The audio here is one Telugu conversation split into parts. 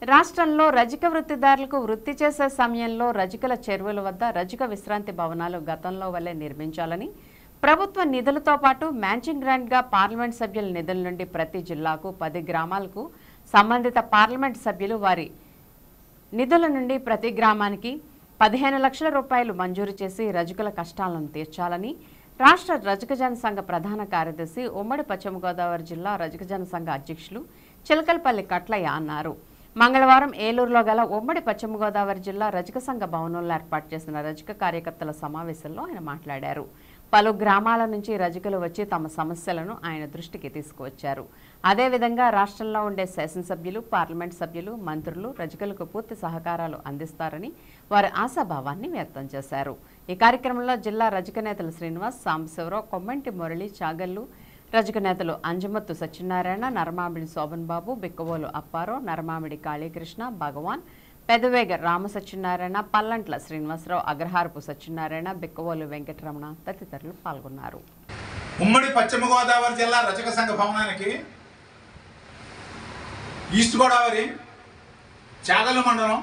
రాష్ట్రంలో రజక వృత్తిదారులకు వృత్తి చేసే సమయంలో రజకుల చెరువుల వద్ద రజక విశ్రాంతి భవనాలు గతంలో వల్లే నిర్మించాలని ప్రభుత్వ నిధులతో పాటు మ్యాచింగ్ గ్రాంట్గా పార్లమెంట్ సభ్యుల నిధుల నుండి ప్రతి జిల్లాకు 10 గ్రామాలకు సంబంధిత పార్లమెంట్ సభ్యులు వారి నిధుల నుండి ప్రతి గ్రామానికి 15 లక్షల రూపాయలు మంజూరు చేసి రజకుల కష్టాలను తీర్చాలని రాష్ట్ర రజక జన సంఘ ప్రధాన కార్యదర్శి ఉమ్మడి పశ్చిమ గోదావరి జిల్లా రజక జన సంఘ అధ్యక్షులు చిలకలపల్లి కట్లయ్య అన్నారు. మంగళవారం ఏలూరులో గల ఉమ్మడి పశ్చిమ గోదావరి జిల్లా రజక సంఘ భవనంలో ఏర్పాటు చేసిన రజక కార్యకర్తల సమావేశంలో ఆయన మాట్లాడారు. పలు గ్రామాల నుంచి రజకులు వచ్చి తమ సమస్యలను ఆయన దృష్టికి తీసుకువచ్చారు. అదేవిధంగా రాష్ట్రంలో ఉండే శాసనసభ్యులు, పార్లమెంట్ సభ్యులు, మంత్రులు రజకులకు పూర్తి సహకారాలు అందిస్తారని వారి ఆశాభావాన్ని వ్యక్తం చేశారు. ఈ కార్యక్రమంలో జిల్లా రజక నేతలు శ్రీనివాస్, సాంబశివరావు, కొమ్మంటి మురళి, చాగల్లు, రజక నేతలు అంజమత్తు సత్యనారాయణ, నరమామిడి శోభన్ బాబు, బిక్కవోలు అప్పారావు, నరమామిడి కాళీకృష్ణ, భగవాన్, పెదవేగ రామ సత్యనారాయణ, పల్లంట్ల శ్రీనివాసరావు, అగ్రహారపు సత్యనారాయణ, బిక్కవోలు వెంకటరమణ తదితరులు పాల్గొన్నారు. ఉమ్మడి పశ్చిమ గోదావరి జిల్లా రజక సంఘ భవనానికి ఈస్ట్ గోదావరి చాగల్లు మండలం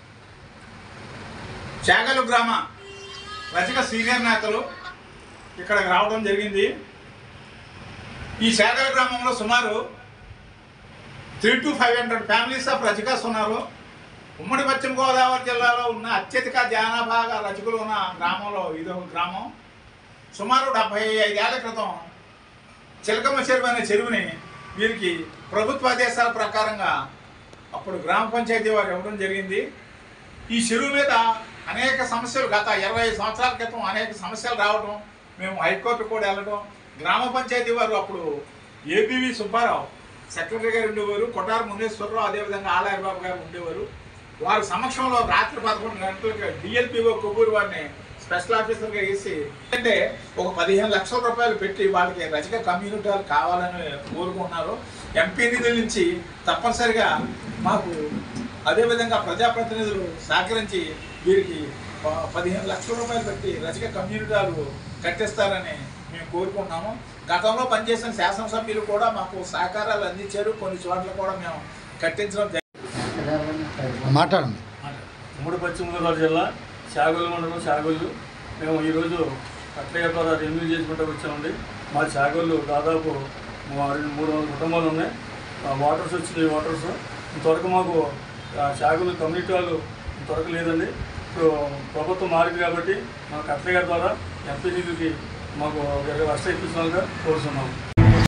చాగల్లు గ్రామ రజక సీనియర్ నేతలు ఇక్కడికి రావడం జరిగింది. ఈ చాగల్లు గ్రామంలో సుమారు 300 to 500 ఫ్యామిలీస్ ఆఫ్ రజకాస్ ఉన్నారు. ఉమ్మడి పశ్చిమ గోదావరి జిల్లాలో ఉన్న అత్యధిక జనాభా రజకులు ఉన్న గ్రామంలో ఇదొక గ్రామం. సుమారు 75 ఏళ్ల క్రితం చిలకమ్మ చెరువు అనే చెరువుని వీరికి ప్రభుత్వ ఆదేశాల ప్రకారంగా అప్పుడు గ్రామ పంచాయతీ వారు ఇవ్వడం జరిగింది. ఈ చెరువు మీద అనేక సమస్యలు గత 25 సంవత్సరాల క్రితం అనేక సమస్యలు రావడం, మేము హైకోర్టు కూడా వెళ్ళడం, గ్రామ పంచాయతీ వారు అప్పుడు ఏబీవి సుబ్బారావు సెక్రటరీ గారు ఉండేవారు, కొట్టారు మునేశ్వరరావు, అదేవిధంగా ఆలయ బాబు గారు ఉండేవారు. వారి సమక్షంలో రాత్రి 11 గంటలకు డిఎల్పిఓ కొవ్వూరు వారిని స్పెషల్ ఆఫీసర్గా వేసి అంటే ఒక 15 లక్షల రూపాయలు పెట్టి వాళ్ళకి రజక కమ్యూనిటీలు కావాలని కోరుకుంటున్నారు. ఎంపీ నిధుల నుంచి తప్పనిసరిగా మాకు అదేవిధంగా ప్రజాప్రతినిధులు సహకరించి వీరికి 15 లక్షల రూపాయలు పెట్టి రజక కమ్యూనిటీలు కట్టిస్తారని మేము కోరుకుంటున్నాము. గతంలో పనిచేసిన శాసనసభ్యులు కూడా మాకు సహకారాలు అందించారు. కొన్ని చోట్ల కూడా మేము కట్టించడం జరిగింది. మాట్లాడండి. ఉమ్మడి పశ్చిమ గోదావరి జిల్లా చాగల్లు మండలం చాగల్లు మేము ఈరోజు కట్లయ్య ద్వారా రెన్యూ చేసుకుంటూ వచ్చామండి. మా చాగల్లు దాదాపు 300 కుటుంబాలు ఉన్నాయి. వాటర్స్ వచ్చినాయి. వాటర్స్ ఇంతవరకు మాకు చాగల్లు కమ్యూనిటీ వాళ్ళు ఇంతవరకు లేదండి. ఇప్పుడు ప్రభుత్వం మారింది కాబట్టి మా కట్లయ్య ద్వారా ఎంపీ నిధులకి మాకు 20 లక్షలు ఇప్పించాలని కోరుతున్నాము.